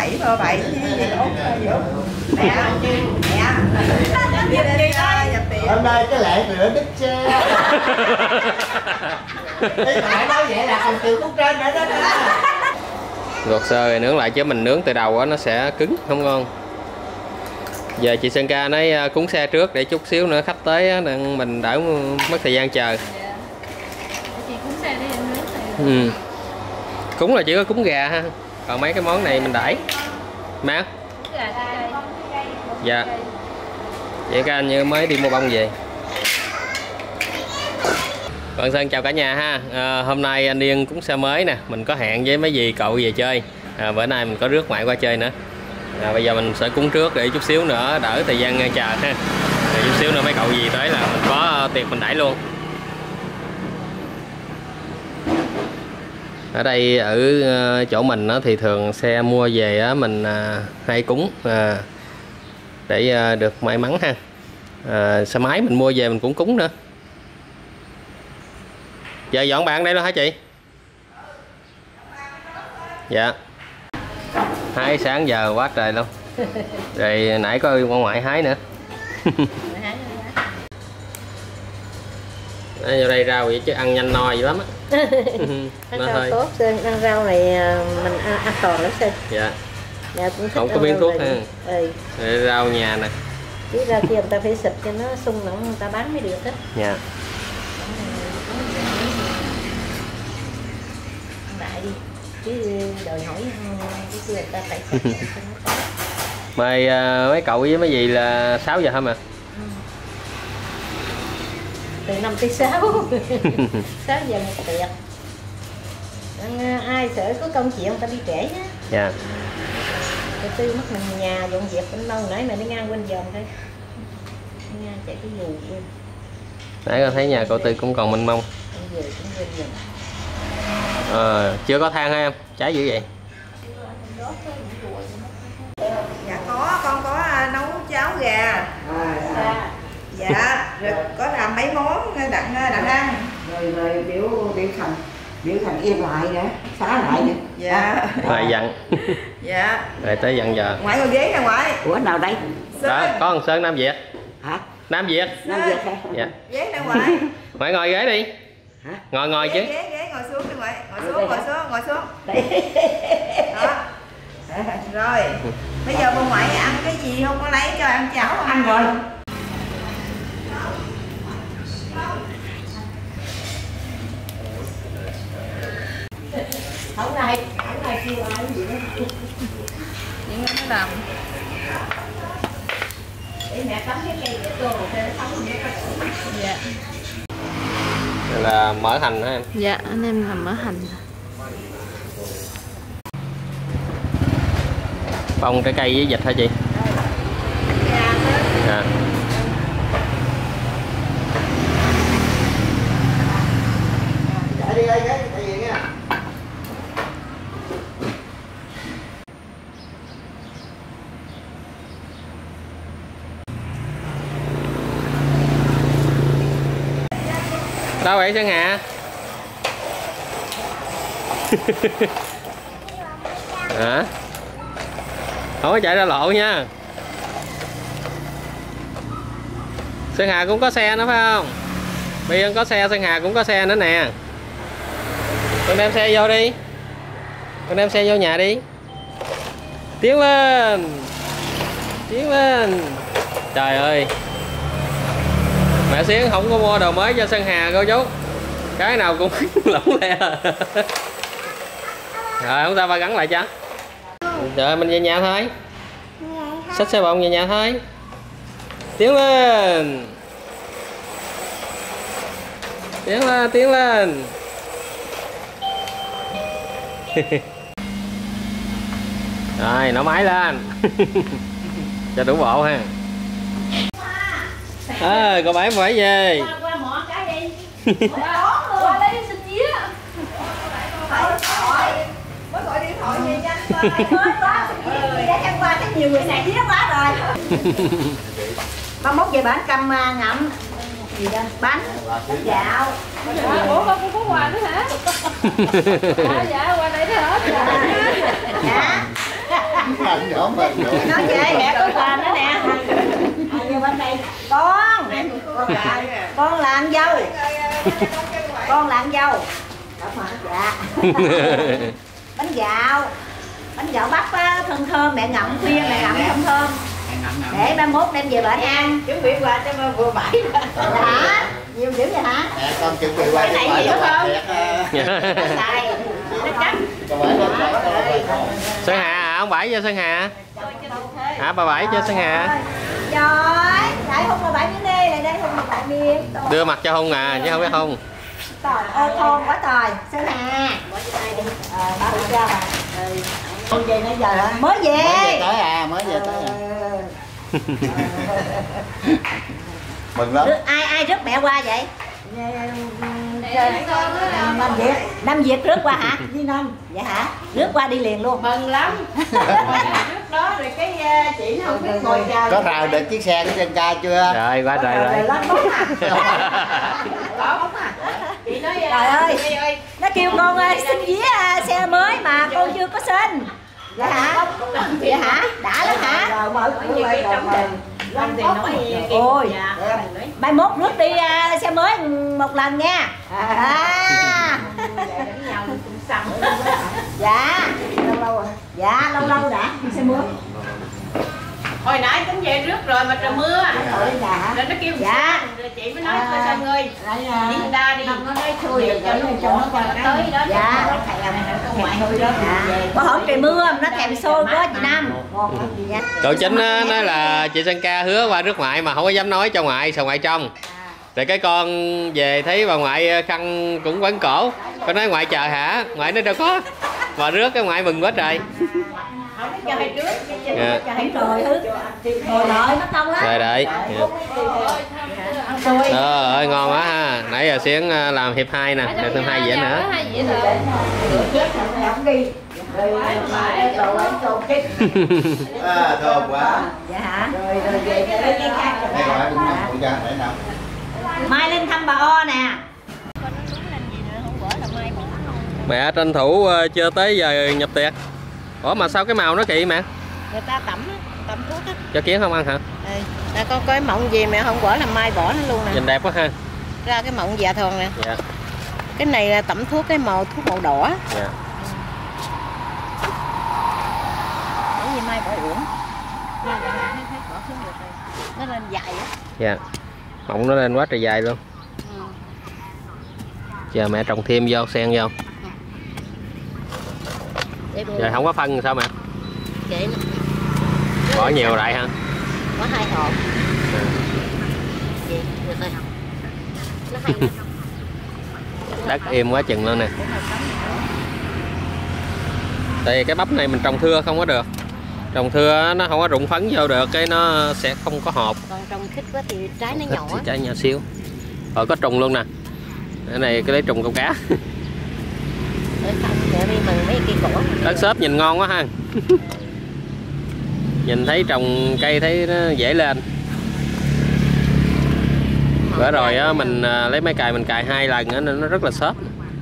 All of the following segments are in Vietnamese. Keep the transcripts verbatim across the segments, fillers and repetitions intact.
bảy bơ bảy với út mẹ mẹ đi nhập viện. Hôm nay cái lẹ rửa đít xe. Cái mẹ nói vậy là còn từ khúc trên nữa đó. Gọt sơ rồi nướng lại chứ mình nướng từ đầu á nó sẽ cứng không ngon. Giờ chị Sơn Ca nói cúng xe trước để chút xíu nữa khách tới á, mình đỡ mất thời gian chờ. Dạ. Chị cúng xe đi em nướng này. Ừ. Cúng là chỉ có cúng gà ha. Còn mấy cái món này mình đãi. Má. Gà cây. Dạ. Vậy các anh như mới đi mua bông về. Bạn Sơn chào cả nhà ha. À, hôm nay anh Yên cúng xe mới nè, mình có hẹn với mấy dì cậu về chơi. À, bữa nay mình có rước ngoại qua chơi nữa. À, bây giờ mình sẽ cúng trước để chút xíu nữa đỡ thời gian chờ ha. À, chút xíu nữa mấy cậu gì tới là mình có tiệc mình đãi luôn. Ở đây ở chỗ mình đó, thì thường xe mua về á, mình à, hay cúng à, để à, được may mắn ha. À, xe máy mình mua về mình cũng cúng nữa. Giờ dọn bạn đây luôn hả chị? Dạ. Hái sáng giờ quá trời luôn. Rồi nãy có con ngoại hái nữa. Ở đây rau vậy chứ ăn nhanh no vậy lắm á. Nó rau thôi. Tốt Sơn, ăn rau này mình ăn, ăn toàn lắm Sơn. Dạ. Dạ cũng thích không có miếng thuốc ha. Ừ. Rồi rau nhà nè. Chứ ra kia người ta phải xịt cho nó sung nữa người ta bán mới được á. Dạ. Lại đi. Chứ đòi hỏi cái người ta phải xịt cho nó tốt. Mời uh, mấy cậu với mấy dì là sáu giờ hả mà? Ừ. Từ năm tới sáu. sáu giờ một tiệc. Ai sợ có công chuyện người ta đi trễ nhá. Dạ. Rồi tư mất mình nhà dọn dẹp cũng lâu nãy mà đi ngang quên dòm thôi. Đi ngang chạy cái dù quên. Nãy con thấy nhà cậu Tư cũng còn mênh mông. Về cũng quên dòm. Ờ, chưa có than hả em? Trái dữ vậy? Dạ có, con có nấu cháo gà. À, dạ, rồi có làm mấy món đặng đặng ăn. Rồi rồi biểu biểu thành biểu thành yên lại nữa, xá lại nữa. Dạ. Rồi dặn. Dạ. Rồi tới dặn giờ. Ngoại ngồi ghế nè ngoại. Ủa nào đây? Đó, có thằng Sơn Nam Việt. Hả? Nam Việt. Nam Việt hả? Dạ. Ghế nè ngoại. Ngoại ngồi ghế đi. Hả? Ngồi ngồi ghế, chứ. Ghế ghế ngồi xuống đi ngoại. Ngồi xuống, ngồi xuống, ngồi xuống. Đó. Rồi. Bây giờ bà ngoại ăn cái gì không có lấy cho ăn cháo không? Ăn rồi. Hôm nay, hôm nay kêu ai gì đó. Những cái nó làm. Để mẹ cắm cái cây để cô để nó sống để nó. Dạ. Đây là mỡ hành hả em? Dạ, anh em làm mỡ hành. Bông trái cây với vịt hả chị? Dạ. Chạy đi đây cái gì nha. Đâu vậy Sơn Hà? Hả? Không có chạy ra lộ nha. Sơn Hà cũng có xe nữa phải không? Bây giờ có xe, Sơn Hà cũng có xe nữa nè. Con đem xe vô đi. Con đem xe vô nhà đi. Tiến lên. Tiến lên. Trời ơi. Mẹ Xuyến không có mua đồ mới cho Sơn Hà cô chú. Cái nào cũng lỏng le. Rồi không sao ba gắn lại cho. Rồi mình về nhà thôi. Xách xe bông về nhà thôi. Tiến lên. Tiến lên, tiến lên. Rồi nổ máy lên. Cho đủ bộ ha. À, cô bảy phải về. Qua, qua mỏ cái đi. Qua lấy xin vía. Mới gọi điện thoại về nhanh Quá, chắc qua chắc nhiều người xài vía quá rồi. Ba mốt về bán cầm ngậm. Gì đó? Bánh, bánh dạo. Ủa con cũng có quà nữa hả? À, dạ, quà này nữa hết. Dạ. Dạ. Anh nhỏ mình nói về mẹ có quà nữa nè. Giờ bên đây con con là con là ăn dâu, con là ăn dâu. Dạ. Bánh gạo, bánh gạo bắp á, thơm thơm, mẹ ngậm khuya mẹ ngậm thơm thơm. Để ba mốt đem về bệnh ăn. Chuẩn bị quà cho ba vừa bảy. Hả? Nhiều dữ vậy hả? Mẹ con chuẩn bị qua cái này nhiều không? Xài. Nó cắt. Sơn Hà à, ông Bảy cho Sơn Hà. À bà Bảy cho Sơn Hà. Trời, lại không bà Bảy miếng đi, lại đây không bà Bảy miếng. Đưa mặt cho Hùng à, chứ không biết Hùng. Trời ơi thôn quá trời. Sơn Hà. Ờ, ba mươi ra mà. Con về nãy giờ hả? Mới về. Mới về tới à, mới về tới à. Mừng lắm. Ai ai rước mẹ qua vậy? Năm Việt, Năm Việt rước qua hả? Với Năm, dạ hả? Rước qua đi liền luôn. Mừng lắm. Trước đó rồi cái chị không biết ngồi chờ. Có rào được chiếc xe của trên ca chưa? Rồi qua trời rồi. Có bóng à? Chị nói Trời ơi, nó kêu con ơi xin vé xe mới mà con chưa có xin. Dạ hả? Dạ hả? Đã lắm hả? Lâm thì nói ôi, mai mốt rước đi uh, xe mới một lần nha. À. Dạ, lâu lâu rồi. Dạ, lâu lâu đã đi xe mưa. Hồi nãy cũng về rước rồi mà trời mưa. Rồi nó kêu dạ. Rồi chị mới nói à, Sơn ơi, đi ra đi. Nó nói thôi cho nó cho nó qua tới đó. Dạ. Có hôm trời mưa nó thèm xôi quá chị Năm. Cậu Chính nói là chị Sơn Ca hứa qua rước ngoại mà không có dám nói cho ngoại, sợ ngoại trong. Rồi cái con về thấy bà ngoại khăn cũng quấn cổ. Con nói ngoại chờ hả? Ngoại nói đâu có. Mà rước cái ngoại mừng quá trời. Không có chơi trước. Dạ. Rồi rồi rồi đợi mất công lắm. Rồi đợi. Trời ơi ngon quá ha. Nãy giờ Xuyến làm hiệp hai nè, được thêm hai dĩa nữa. À, thơm quá. Dạ hả? Rồi rồi về cái cái khác Đây gọi cũng nằm phụ gia để nào. mai lên thăm bà O nè. Mẹ tranh thủ chưa tới giờ nhập tiệc. Ủa mà sao cái màu nó kỳ mẹ? Người ta tẩm á, tẩm thuốc á. Cho Kiến không ăn hả? Ừ. Ta có cái mộng gì mẹ không bỏ làm mai bỏ nó luôn nè. Nhìn đẹp quá ha. Ra cái mộng dạ thường nè. Dạ. Cái này là tẩm thuốc cái màu thuốc màu đỏ. Dạ. Bởi vì mai bỏ uổng. Nó lên dài á. Dạ. Mộng nó lên quá trời dài luôn. Ừ. Chờ mẹ trồng thêm vô xen vô. Rồi không có phân sao mẹ? Vậy Bỏ nhiều lại ha. có hai hộp. À. Gì? Được rồi không? Nó hay không? Đất im quá chừng luôn nè. Tại vì cái bắp này mình trồng thưa không có được. Trồng thưa nó không có rụng phấn vô được, cái nó sẽ không có hộp. Còn trồng khít quá thì trái nó Khít nhỏ. thì trái nhỏ xíu. Rồi có trùng luôn nè. Cái này cái lấy trùng câu cá. Để không để đi mừng mấy cây cổ. Đất xốp nhìn ngon quá ha. Nhìn thấy trồng cây thấy nó dễ lên. Bữa rồi á mình lấy máy cày mình cài hai lần á nên nó rất là xốp.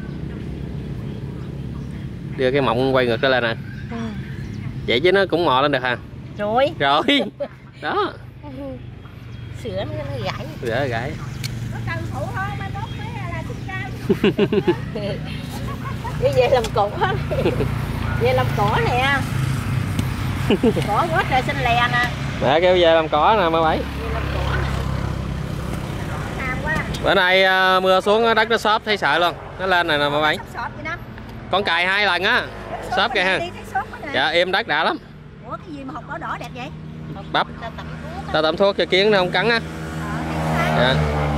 Đưa cái mộng quay ngược trở lên nè. Ừ. Vậy chứ nó cũng mò lên được hả? Rồi. Rồi. Đó. Sữa nó nó gãy. Sữa gãy. Nó cần phụ thôi mai mốt mới là thích cao. Cái về làm cỏ. Về làm cỏ nè. Cỏ quá trời xinh lè nè. Mẹ kêu về làm cỏ nè má Bảy. Bữa nay uh, mưa xuống đất nó xốp thấy sợ luôn. Nó lên này nè má Bảy. Con cài hai lần á. Xốp kìa ha. Dạ êm đất đã lắm. Ủa cái gì mà hột đỏ đỏ đẹp vậy? Bắp. Ta tẩm thuốc cho Kiến nó không cắn á. Dạ.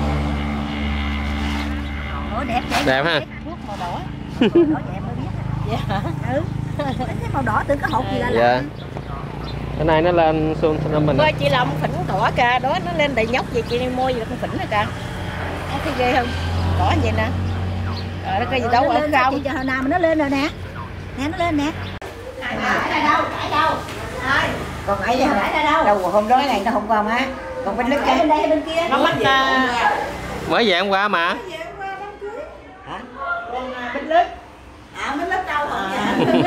Ủa đẹp vậy. Đẹp ha. Thuốc màu đỏ. Màu đỏ đẹp mới biết. Dạ. Ừ. Cái màu đỏ từ cái hột gì là dạ. Cái này nó lên xuân năm mình. Coi chị Long phỉnh cỏ kìa, đó nó lên đầy nhóc vậy chị đi mua gì con phỉnh rồi kìa. Có cái ghê không? Cỏ vậy nè. Rồi nó cái gì đâu ở không? Chị hồi nào mà nó lên rồi nè. Nè nó lên nè. Phải ra đâu? Phải đâu? Rồi. Còn ấy phải ra đâu? Đâu hôm đó ngày nó hôm qua má. Còn bên lứt bên đây bên kia. Nó bắt mới về hôm qua mà. Hả? Bên lứt. À bên lứt đâu hả? Hả?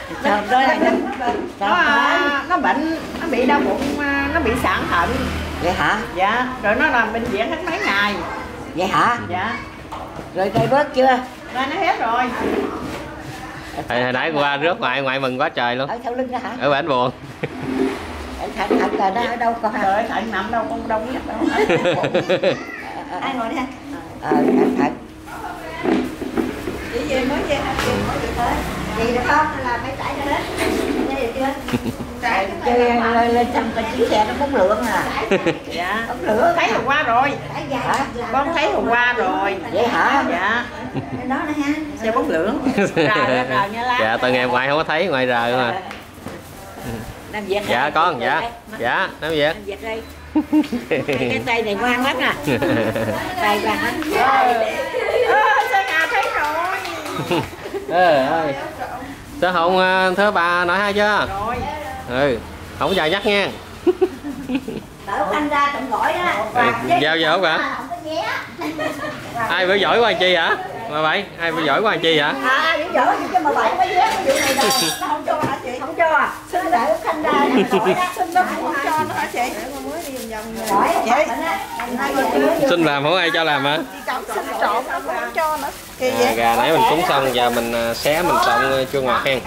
Sao đây này nó à, nó bệnh, nó bị đau bụng, nó bị sạn thận. Vậy hả? Dạ, rồi nó làm bệnh viện hết mấy ngày. Vậy hả? Dạ. Rồi cây bớt chưa? Rồi nó hết rồi. Hồi, hồi nãy qua rước ngoại, ngoại mừng quá trời luôn. Ở sau lưng đó hả? Ở bển buồn. Thận thận là nó ở đâu con hả? Trời ơi, thận nằm đâu con đâu biết đâu. Ai ngồi đi ha? Ờ, thận thận. Chị về mới về hả? Chị mới về tới. Gì được không? Hay là phải tải cho hết? Nghe được chưa? Chạy Chơi lên lên trăm cái chiếc xe nó bóng lượng à. Dạ. Bóng lượng. Thấy hôm qua rồi. Hả? Con thấy hôm qua rồi. Vậy hả? Dạ. Cái đó nè ha. Xe bóng lưỡng. Rà ra rà nha lá. Dạ, tao nghe ngoại không có thấy, ngoại rờ mà. Làm việc. Dạ con, dạ. Dạ, làm việc. Làm việc đây. Cái tay này ngoan lắm nè. Tay ngoan lắm. Ơ, sao nhà thấy rồi. Ê ơi. Sao không thưa bà nói hai chưa? Rồi. Ừ, không giờ nhắc nha. Đỡ khanh ra tụi gọi á. Giao vô bà. Không có vé. Ai bữa giỏi qua chi hả? Mà vậy, ai bữa giỏi qua chi hả? À, những giỏi chứ mà bảy mới vé cái vụ này rồi. Nó không cho hả chị? Không cho à? Xin đỡ khanh ra nè, gọi đó. Xin nó không cho nó hả chị? mới đi vòng vòng rồi. Hỏi vậy. Xin làm không ai cho làm hả? Xin trộn nó cũng không cho nữa. Kỳ À, vậy? gà nãy mình cúng xong giờ mình à, xé mình trộn chua ngọt hen.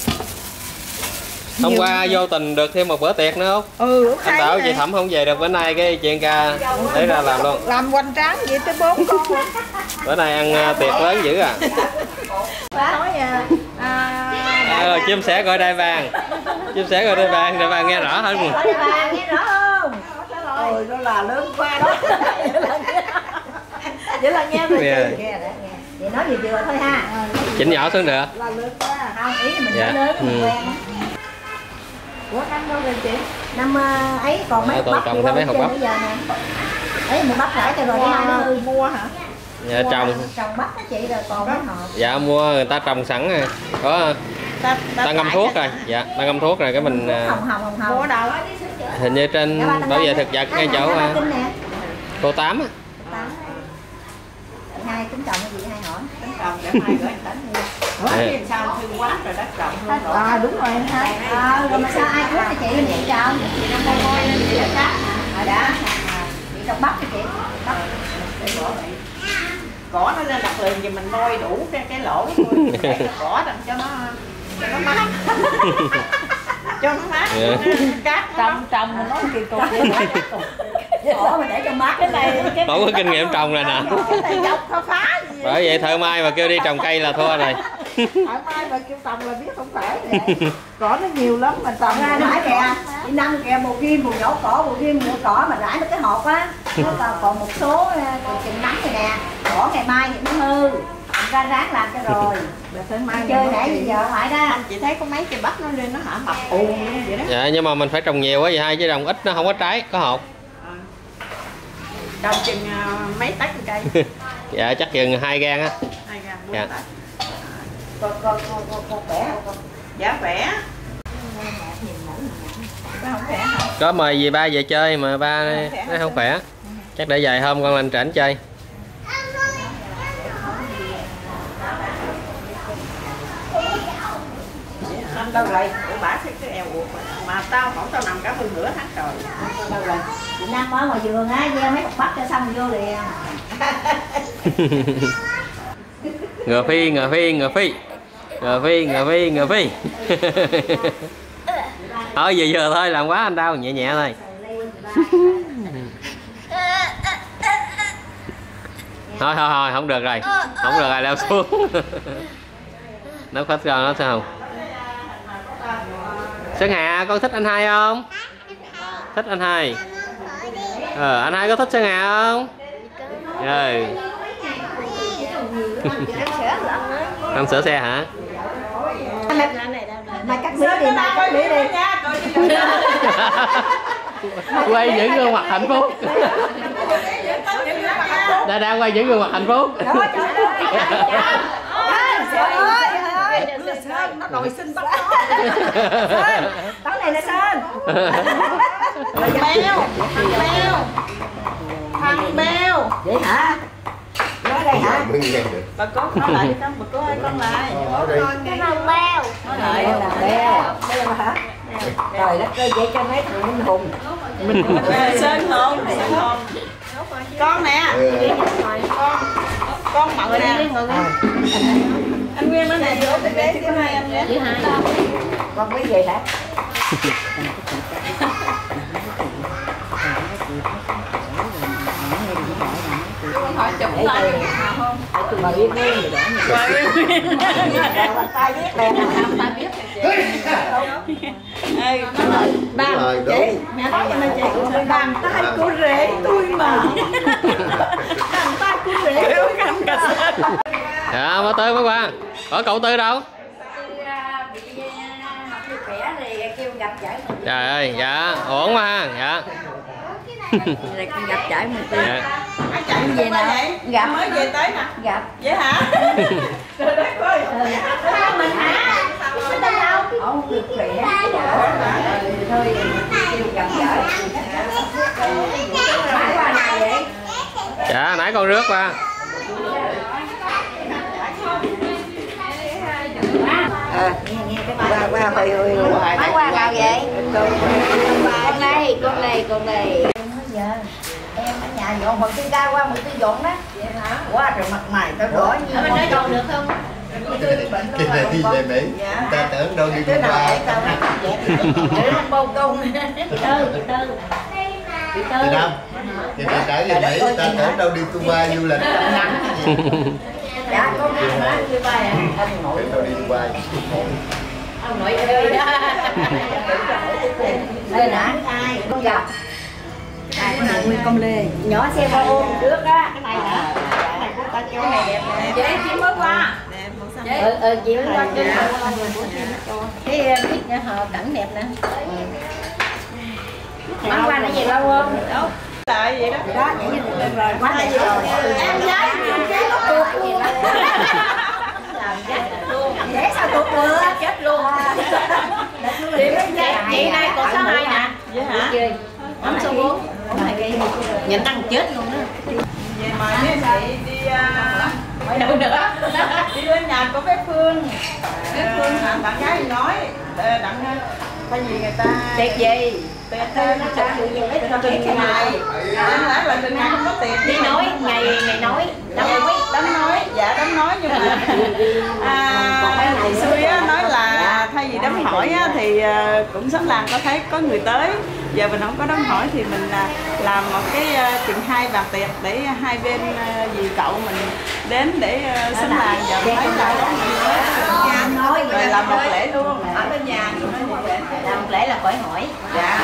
Hôm qua vô tình được thêm một bữa tiệc nữa không? Ừ, Anh Bảo chị Thẩm không về được bữa nay cái chuyện ca để ra làm luôn. làm hoành tráng vậy tới bốn con. Bữa nay ăn à, tiệc lớn dữ à. Nói à, à, À, rồi chim sẻ gọi đại vàng. Chim sẻ gọi đại vàng, đại vàng nghe rõ hơn. Gọi bà nghe rõ không? Ôi, nó là lớn quá đó. Vậy là nghe rồi Nghe. chị. Nghe đó, nghe. Vậy nói gì vừa thôi ha. Chỉnh nhỏ xuống được. Là lớn quá. Không, ý là mình Dạ. nói lớn mình Ừ. quen á. Ủa năm đâu rồi chị? Năm ờ, ấy còn mấy À, hộp tôi bắp trồng gì thêm không mấy hộp trên bắp. bây giờ nè. Ấy một bắp rải cho rồi hai nó hư. Mua hả? Dạ, trồng. Trồng bắp á chị rồi còn mấy hộp. Dạ mua người ta trồng sẵn rồi. Có Ta, ta ngâm tải thuốc cho- rồi. Dạ, ta ngâm thuốc rồi cái mình à, Hồng hồng hồng hồng. Mua đâu? hình như trên Dạ, ba năm bảo vệ nay thực vật ngay hai chỗ hai à, ba kinh nè. cô Tám á. Tám. Chị hai tính trồng cái gì hai hỏi. Tính trồng để mai gửi đánh mua. Ủa, Dạ. cái sao thương quá rồi đất trồng luôn rồi. À đúng rồi anh hai. À, rồi mà sao ai cứu cho chị chị trồng? Chị đang coi coi lên chị là khác. À đã. Chị trồng bắp cho chị. Bắp. Cỏ nó lên đặt liền thì mình bôi đủ cái cái lỗ thôi. Để cái cỏ đằng cho nó cho nó mát. Cho nó mát. Dạ. Cát Trồng trồng mà nói kỳ cục vậy hả? Cỏ mà để cho mát cái này. Cái Không có kinh nghiệm trồng rồi nè. cái này dọc khá phá gì. Bởi vậy thợ mai mà kêu đi trồng cây là thua rồi. Thoải mái mà kêu trồng là biết không phải. Cỏ nó nhiều lắm mà trồng ra rải kìa, chị năm kìa một kim một nhổ cỏ một kim nhổ cỏ mà rải được cái hộp á, nó còn còn một số còn chừng nắng này nè, cỏ ngày mai thì nó hư, mình ra ráng làm cho rồi. Ăn chơi nãy bây giờ phải đó. Chị thấy có mấy cây bắp nó lên nó hả mập ù luôn vậy đó. Dạ nhưng mà mình phải trồng nhiều quá vậy hai chứ trồng ít nó không có trái, có hột. Trồng chừng uh, mấy tấc cây. Dạ chắc chừng hai gan á. Hai gan bốn Dạ. tấc. Con con con con con khỏe không con? Dạ khỏe. Ba không khỏe hả? Có mời dì ba về chơi mà ba nó không khỏe. Chắc để vài hôm con lên trển chơi. Năm đâu rồi? Ủa bả thấy cái eo uột mà tao không tao nằm cả hơn nửa tháng rồi. Đâu rồi? Chị Nam ở ngoài vườn á, gieo mấy cục bắp cho xong vô liền. Ngựa phi, ngựa phi, ngựa phi. Ngựa phi, ngựa phi, ngựa phi. Thôi vừa vừa thôi, làm quá anh đau, nhẹ nhẹ thôi. Thôi thôi thôi, không được rồi. Không được rồi, leo xuống. Nó hết rồi, nó sao không? Sơn Hà, con thích anh hai không? Thích anh hai. Ờ, anh hai có thích Sơn Hà không? Rồi. Ăn sữa xe hả? Mày cắt mía đi, mày cắt mía đi. Quay những gương mặt hạnh phúc. Đã đang quay những gương mặt hạnh phúc. Trời ơi, trời ơi. Sơn nó đòi xin bắt Sơn, tóc này là Sơn. Thằng Beo, thằng Beo, thằng Beo. Vậy hả? Rồi đây hả? Mới nghe được. Bà có nói lại đi con, bà có ơi con lại. Ở đây. Cái hồng beo. Nói lại. Beo là beo. Beo hả? Trời đất ơi, vậy cho mấy thằng Minh Hùng. Mình Sơn hồn, Sơn hồn. Con nè. Con con mặn nè. Anh Nguyên nói nè, vô bé bé thứ hai anh Nguyên. Thứ hai. con cái gì hả? Hỏi chụp lại không? Mà biết nguyên gì đó. Bà Nguyên. Bàn tay biết bèn hả? Ta biết Ê, ba, Rồi, chị, đúng. mẹ nói cho nên chị cũng phải bàn tay của rể tôi mà. Bàn tay của rể tôi cầm cà sết. Dạ, má Tư mới qua. Ở cậu Tư đâu? Trời ơi, dạ, ổn mà, dạ. Gặp trải một tí. Dạ. Ai chạy về nè? Gặp. Mới về tới nè. Gặp. Vậy hả? Trời đất ơi. Mình hả? Mình đâu? Không được khỏe. Thôi kêu gặp gỡ. Phải qua này vậy? Dạ, nãy con rước qua. À, nghe nghe cái qua qua hồi hồi hồi. Mới qua nào vậy? Con đây, con đây, con đây. Giờ em ở nhà dọn hồi tôi ra qua một tôi dọn đó. Vậy hả? Quá trời mặt mày tao đỏ như Ở bên đó dọn được không? Cái này đi về Mỹ. Ta tưởng đâu đi Cái nào Dubai. để tao để nó bao công. Chị Tư, chị Tư. Chị Tư. Chị Năm. Thì đi trở về Mỹ. Ta tưởng đâu đi Dubai du lịch. Dạ con đi hả? Dubai hả? Ông nội. Tưởng đâu đi Dubai. Ông nội ơi đó. Đây nè, ai con gặp. Ai cái này Nguyên Công Lê. Nhỏ xe ba ôm trước á. Cái này hả? Cái này của ta cho này đẹp nè. Chị chị mới qua. Ừ ừ chị mới qua cho cái biết nha họ cảnh đẹp nè. Bán qua nãy giờ lâu không? Đâu. Tại vậy đó. Đó vậy như rồi quá đẹp rồi. Em gái nhiều cái nó tuột luôn. Dễ sao tuột được? Chết luôn. Chị chị này còn số hai nè. Vậy hả? Ấm số bốn. Nhận tăng chết luôn đó. Về mời mấy chị đi ở đâu nữa? Đi lên nhà của bé Phương. Bé Phương hả? Bạn gái nói đặng có gì người ta Tiệc gì? tiệc nó chụp trình ngày. Em nói là trình ngày không có tiệc. Đi nói ngày ngày nói. Đám nói, đám nói, dạ đám nói nhưng mà à, chị Xuy á, nói là thay vì đám hỏi á, thì uh, cũng sớm làng có thấy có người tới. Giờ mình không có đám hỏi thì mình uh, làm một cái uh, chừng hai bàn tiệc để hai bên uh, dì cậu mình đến để uh, sớm làng giờ thấy là có người tới Nói rồi làm một lễ luôn. ở bên nhà thì nói như vậy. Làm một lễ là khỏi hỏi. Dạ.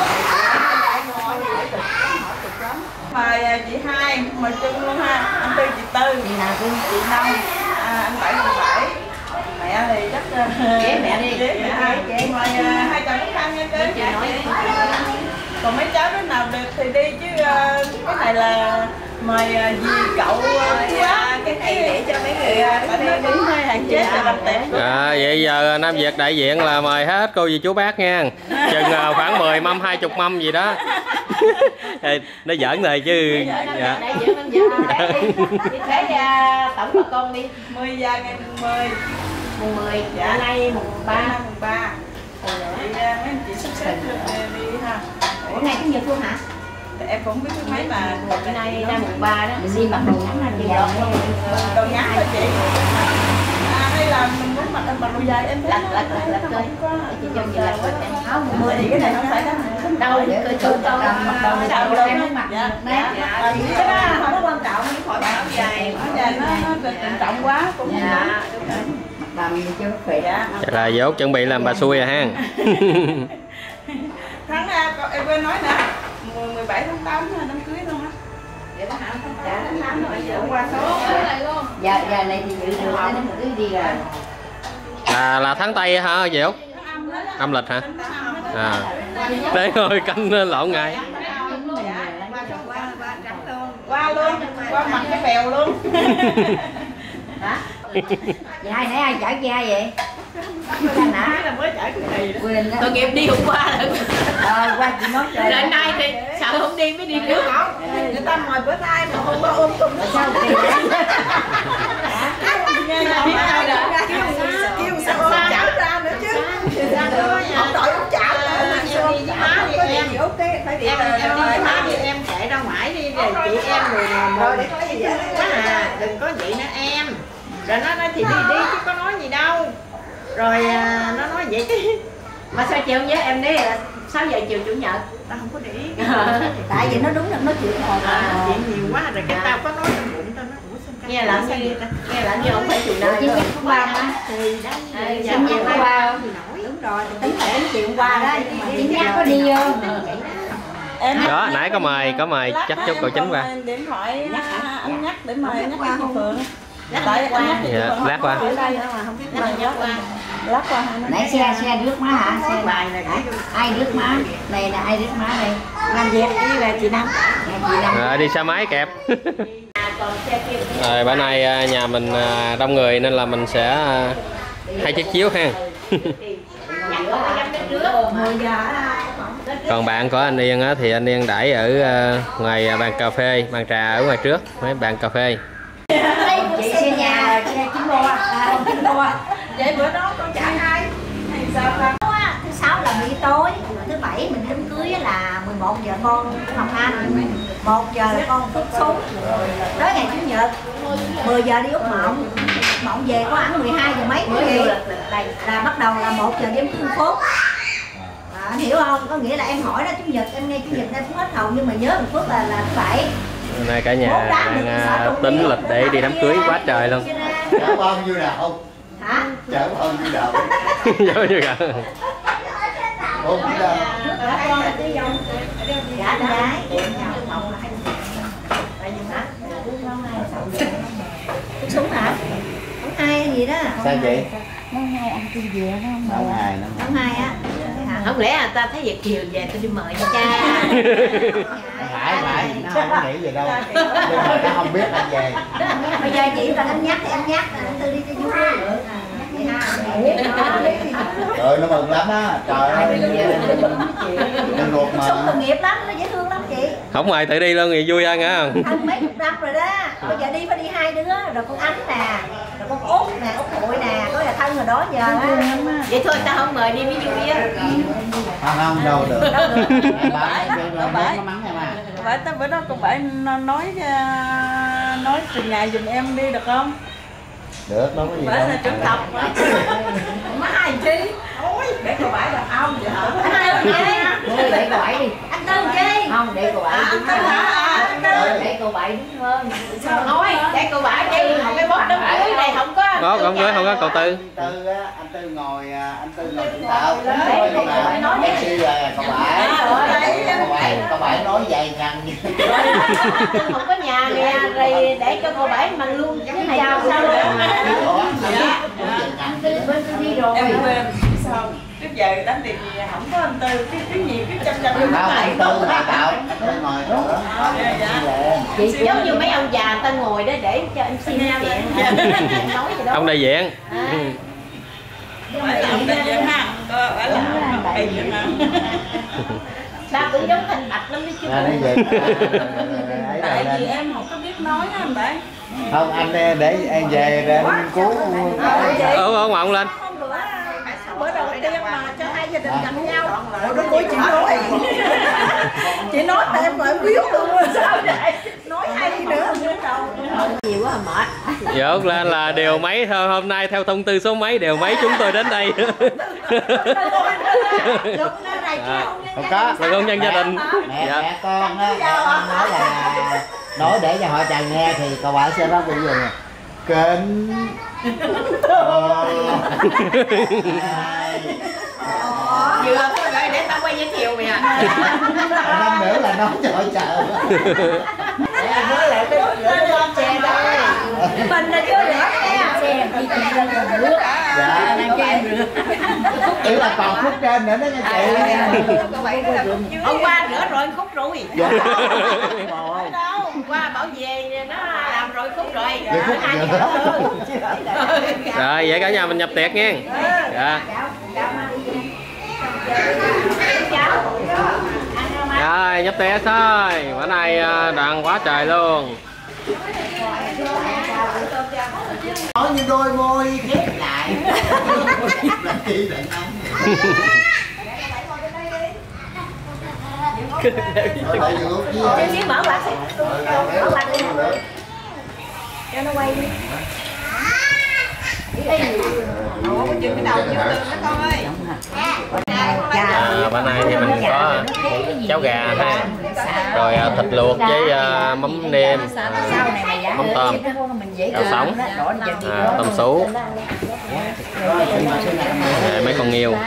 Mời chị hai, mời chung luôn ha. Anh Tư, chị Tư, chị Năm, à, anh Bảy, chị Bảy. Mẹ thì chắc Chế mẹ đi. chế mẹ hai. Mời uh, hai chồng nước ăn nha chứ. Chị nói. Còn mấy cháu đứa nào được thì đi chứ uh, cái này là mời uh, dì cậu uh, quá cái này để cho mấy người phải nói đúng hơi hạn chế là làm tiệc. À, vậy giờ Nam Việt đại diện là mời hết cô dì chú bác nha. Chừng uh, khoảng mười mâm, hai chục mâm gì đó. Ê, nó giỡn này chứ. Dạ. Đại diện Nam Việt đi thế tổng bà con đi. mười giờ ngày mười. Mùng mười, Dạ. hôm nay mùng ba. Mùng ba. Chị mấy anh chị sắp xếp đi ha. Ủa ngày cũng giờ Phương hả? Em cũng không biết thứ mấy mà Bữa nay ra mùng ba đó, mình đi mặc đồ ngắn là gì đó. đồ ngắn thôi chị. À, hay là mình muốn mặc mặc đồ dài em thấy Lật nó lật lật lật coi. Chị cho chị lật lật em áo mùng mười thì cái này không phải đó. đâu để coi chụp đâu mặc đồ Mặc sao đồ em đó. không mặc Dạ. nè. Dạ. Cái đó không có quan trọng. khỏi áo dài Áo dài nó nó trịnh trọng quá cũng không Dạ, được. đúng rồi. Mặc đầm gì cho khỏe. Dạ. Chắc là dốt chuẩn bị làm bà xui rồi ha. Tháng à, con- em quên nói nè, mười bảy tháng tám là đám cưới luôn á. Dạ, Tháng tám rồi giờ qua số. dạ dạ này thì dự được cái đám cưới đi rồi. Là là tháng Tây hả Diệu? Âm lịch hả? À. Đấy thôi canh lộn ngày. qua qua trắng luôn Qua luôn, qua mặt cái bèo luôn. Hả? Dạ ai nãy ai chở cha vậy? Nãy là mới chở cái này đó. Quyền đó. Tội nghiệp đi hôm qua rồi. Ờ qua chị nói trời. Lần này thì sợ không đi mới đi trước. Không, người ta mời bữa nay mà không có ôm cùng Sao kỳ nghe là biết ai đã kêu kêu sao ôm chảo ra nữa chứ. Không đợi ôm chảo nữa. Má đi em. Ok, phải đi. Em em đi má đi em chạy ra ngoài đi rồi chị em rồi Rồi để có gì vậy? quá à, đừng có vậy nữa em. Rồi nó nói thì đi đi chứ có nói gì đâu. Rồi à, nó nói vậy chứ. Mà sao chiều nhớ em đi là sáu giờ chiều chủ nhật. Tao không có để ý. tại vì nó đúng là nó chuyện hồi À, mà. chuyện nhiều quá rồi cái tao có nói trong bụng tao nói ủa sao nghe là sao vậy ta? Nghe là như không phải chuyện Rồi nào chứ nhất hôm qua mà. thì đấy. Dạ nhất hôm qua. Đúng rồi. Tính là tính chuyện qua đó. Chính nhắc có đi vô. Đó nãy có mời có mời chắc chốt cậu chính qua. Điện thoại anh nhắc để mời nhắc qua không Phượng. Lát Tại qua. anh nhắc thì Dạ, Phượng lát qua. ở đây nữa mà không biết Lát mời nhớ qua. lát qua. Nãy xe xe rước má hả? Xe Bài này ai rước má? Này là ai rước má đây? làm việc đi là chị Năm. Chị Năm. Rồi đi xe máy kẹp. Còn xe kia Rồi bữa nay à, nhà mình à, đông người nên là mình sẽ à, hai chiếc chiếu ha. nhặt có cái dám đến trước. mười giờ Còn bạn của anh Yên á, thì anh Yên đãi ở à, ngoài bàn cà phê, bàn trà ở ngoài trước, mấy bàn cà phê. chị xe nhà xe chín lô à chín lô Vậy bữa đó con trả ai? Hay sao ta? thứ sáu là buổi tối, thứ bảy mình đám cưới là mười một giờ con Ngọc Anh, một giờ là con Phúc Xuống, tới ngày chủ nhật mười giờ đi Úc Mộng, Mộng về có ăn mười hai giờ mấy mới về, là bắt đầu là một giờ đêm Hưng Phúc. À, hiểu không? Có nghĩa là em hỏi đó chủ nhật em nghe chủ nhật em cũng hết hồn nhưng mà nhớ Hưng Phúc là là thứ bảy. Hôm nay cả nhà đang à, tính lịch để đi đám cưới quá trời luôn. Chở bao nhiêu nào? Hả? Chở bao nhiêu nào? Giống như cả. Không biết đâu. Dạ gái. Súng hả? Súng hai gì đó. Sao vậy? Nó hai ăn cơm dừa đó không? Nấu hài nó. Súng hai á. Không lẽ là ta thấy Việt Kiều về tôi đi mời cho cha. Phải phải, nó không có nghĩ gì đâu. Nhưng mà nó không biết anh về. Bây giờ chị cần em nhắc thì em nhắc, anh Tư đi cho vui. Trời nó mừng lắm á, trời ơi. Nhân ruột mà. Súng tội nghiệp lắm, nó dễ thương lắm chị. Không mời tự đi luôn thì vui hơn hả? Thân mấy chục năm rồi đó. Bây giờ đi phải đi hai đứa, rồi con Ánh nè, rồi con Út nè, Út Hội nè, có là thân rồi đó giờ á. Vậy thôi ta không mời đi mới vui á. Không không đâu được. Vậy ta bữa đó con phải nói nói từng ngày giùm em đi được không? Được, đâu có gì Phải đâu. là trưởng tập mà. Má hai chi? Ôi, để cô bãi làm ông vậy hả? Hai ông chị. Để cô bảy đi. Anh Tư chi? Không, để cô bảy đúng hơn. Để cô bảy đúng hơn. Thôi, để cô bãi đi, không cái bóp đám cưới này không có. Có không cưới không có cậu Tư. Anh Tư á, anh Tư ngồi anh Tư ngồi chủ tạo. Để cô bảy nói đi. Messi là cậu bảy. Cậu bảy, cậu bảy nói dày nhằn. Không có nhà nè, rồi để cho cô bảy mà luôn cái này chào sao nữa. Anh Tư bên Tư đi rồi. Em quên sao? Trước giờ đánh tiền gì không có anh Tư, cái cái gì cái chăm chăm Không, anh Tư là cậu. Anh Tư ngồi nữa. Chị Giống như mấy ông già người ta ngồi đó để cho em xin chuyện. Nói gì đó. Ông đại diện. phải làm đại diện ha, phải làm đại diện ha. Ba cũng giống Thanh Bạch lắm đấy chứ. À, vậy. Tại vì em không có biết nói á anh Bảy. Không, anh để em về để anh nghiên cứu. Ủa ủa ông lên. Bữa đầu tiên mà cho hai gia đình gặp nhau. Ủa đó cô chị nói. Chị nói tại em gọi biếu luôn rồi sao vậy? Nói hay nữa. Nhiều quá mệt. Dốt lên là điều mấy thôi, hôm nay theo thông tư số mấy điều mấy chúng tôi đến đây. Không có. Là công nhân gia đình. Mẹ, Dạ. mẹ con á, mẹ con nói là nói để cho họ chàng nghe thì cậu bạn sẽ nói cái gì nè. Kính. Vừa thôi rồi để tao quay giới thiệu mày à. Năm nữa là nói cho họ chờ. nói lại cái xe đây. Mình là chưa rửa xe. Xe đi chị lên còn nước. Dạ. Chỉ là còn phút trên nữa đó nha chị. Hôm qua rửa rồi khúc rồi. Dạ. Đâu, qua bảo về nó làm rồi khúc rồi. Vậy khúc Hai giờ. giờ. Rồi vậy cả nhà mình nhập tiệc nha. Dạ. Rồi nhập tiệc thôi. Bữa nay đoàn quá trời luôn. Nói như đôi môi khép lại. Là chi lại ăn. Ở đây vừa lúc Chứ xíu mở quạt xíu. Mở quạt đi. Cho nó quay đi. Ủa, có chừng cái đầu vô tường đó con ơi. À, bữa nay thì mình có cháo gà ha, rồi à, thịt luộc với à, mắm nêm, à, mắm tôm, đậu sống, à, tôm sú, à, mấy con nghêu.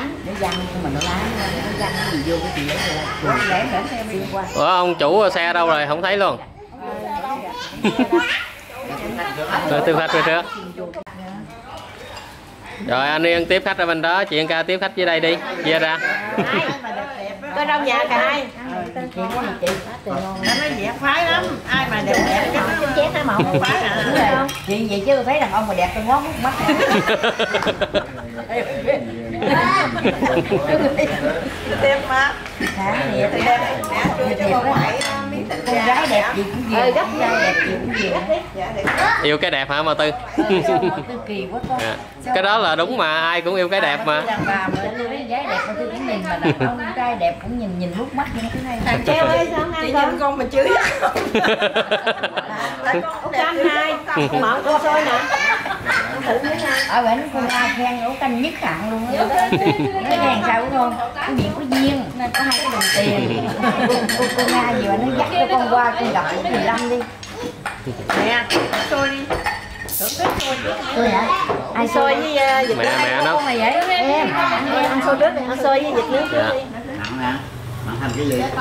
Ủa ông chủ xe đâu rồi không thấy luôn. Rồi tiếp khách về trước. Rồi anh Yên tiếp khách ở bên đó, chị Yên ca tiếp khách dưới đây đi, chia ra. Có đâu nhà cả hai. Nó nói dẹp phái lắm, ai mà đẹp đẹp cái nó Chén hả mộng? phái à. Chuyện gì chứ thấy đàn ông mà đẹp tôi ngó hút mắt. Đẹp mà. Hả? Đẹp Đẹp nè, chưa cho bà ngoại miếng thịt con gà. gái đẹp gì cũng nhiều. Gấp trai đẹp gì cũng nhiều. Dạ đẹp. Yêu cái đẹp hả mà Tư? Tư kỳ quá con. À, cái đó là đúng mà, ai cũng yêu cái đẹp mà. Đàn bà mà tôi thấy gái đẹp mà tôi cũng nhìn, mà đàn ông trai đẹp cũng nhìn nhìn hút mắt như thế này. Thằng Treo ơi sao không ăn Chị con? nhìn con mà chửi. Út canh hai, mở con sôi nè. Thử miếng nha. Ở bển con ra khen nấu canh nhất hạng luôn á. Nói khen sao cũng không? Cái gì có duyên nên có hai cái đồng tiền. Cô cô Nga gì mà nó dắt cho con qua con gặp cái mười lăm đi. Nè, sôi đi. Tôi hả? Ai Sôi với uh, vịt Mẹ nướng. mẹ nó. con mày vậy? Em ăn em ăn xôi trước đi. Ăn sôi với vịt nướng trước Dạ. đi. Nặng nè. Nặng thành cái gì?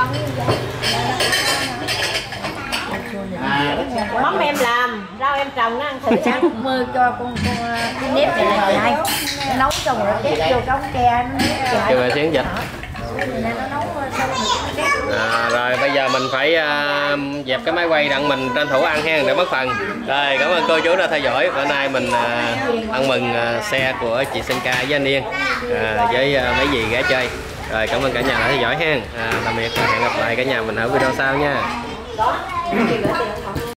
À, Mắm em làm, rau em trồng nó ăn thịt Sáng ăn. ước mơ cho con con cái nếp này là hai. Nó nấu xong rồi nó vô cái ống ke nó nếp Kêu về tiếng dịch. nó nấu xong rồi À, rồi bây giờ mình phải à, dẹp cái máy quay đặng mình tranh thủ ăn ha để mất phần. Rồi cảm ơn cô chú đã theo dõi. Bữa nay mình à, ăn mừng à, xe của chị Sơn Ca với anh Yên à, với à, mấy dì gái chơi. Rồi cảm ơn cả nhà đã theo dõi ha. À, tạm biệt và hẹn gặp lại cả nhà mình ở video sau nha.